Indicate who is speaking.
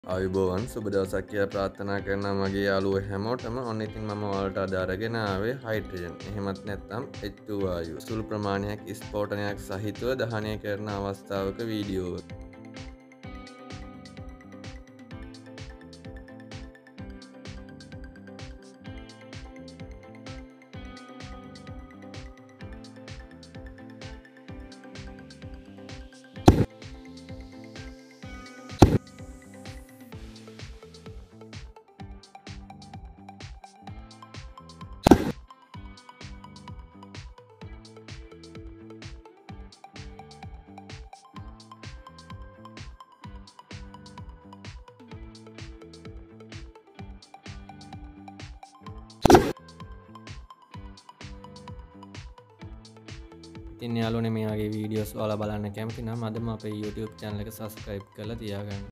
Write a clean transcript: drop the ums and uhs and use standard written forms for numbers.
Speaker 1: ආයුබෝවන් සුබ දවසක් කියලා ප්‍රාර්ථනා කරනවා මගේ යාළුවෝ හැමෝටම. ඔන්න ඉතින් මම ඔයාලට අද අරගෙන ආවේ හයිඩ්‍රජන්. එහෙමත් නැත්නම් H2 වායුව. සුළු ප්‍රමාණයක් ස්ෆෝටනයක් සහිතව දහනය කරන අවස්ථාවක වීඩියෝ එක. ඉතින් යාළුවනේ මේ වගේ වීඩියෝස් ඔයාලා බලන්න කැමති නම් අදම අපේ YouTube channel එක subscribe කරලා තියාගන්න.